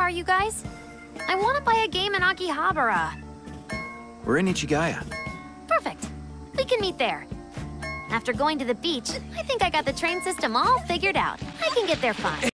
are you guys? I want to buy a game in Akihabara. We're in Ichigaya. Perfect. We can meet there. After going to the beach, I think I got the train system all figured out. I can get there fine.